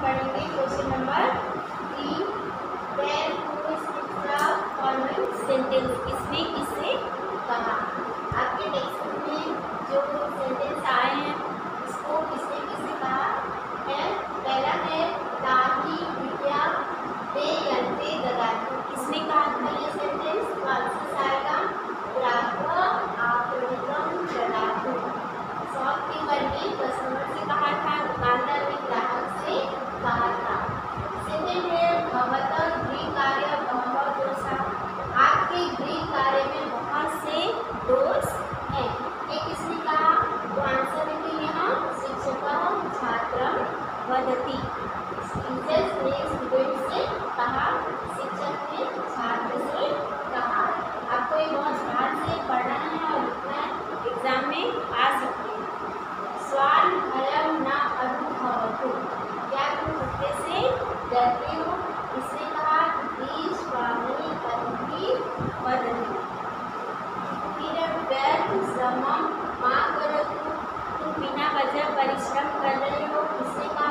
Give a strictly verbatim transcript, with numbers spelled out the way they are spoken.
पढ़ेंगे question number three. There who speaks the following sentence, किसने किससे कहा। आपके टेक्स्ट में जो सेंटेंस आए हैं इसको किसने किससे कहा है। पहला है ताही विद्या दे यंते ददातु, किसने कहा था ये सेंटेंस। कौन आएगा ग्राहक आपूर्तिकम ददातु। शॉपकीपर ने कस्टमर से कहा था, दुकानदार ने ग्राहक से कहा था। सेकेंड है भवतः गृह कार्य बहवः दोषा, आपके गृह कार्य में बहुत से दोष हैं। ये किसने कहा। तो आंसर लिखिए यहाँ शिक्षकः छात्रं वदति, टीचर्स ने स्टूडेंट से कहा, शिक्षक ने छात्र से कहा। आपको ये बहुत ध्यान से पढ़ना है और लिखना है, एग्जाम में आ सकते हैं। स्वान भयम न अनुभवतु, क्या तुम कुत्ते से डरते हो, इसने कहा। द्वि स्वामी कभी वदति। फिर व्यर्थ श्रमं मा करोतु, तुम बिना वजह परिश्रम कर रहे हो, किसने कहा।